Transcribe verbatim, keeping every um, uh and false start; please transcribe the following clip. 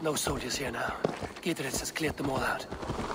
No soldiers here now. Gidritz has cleared them all out.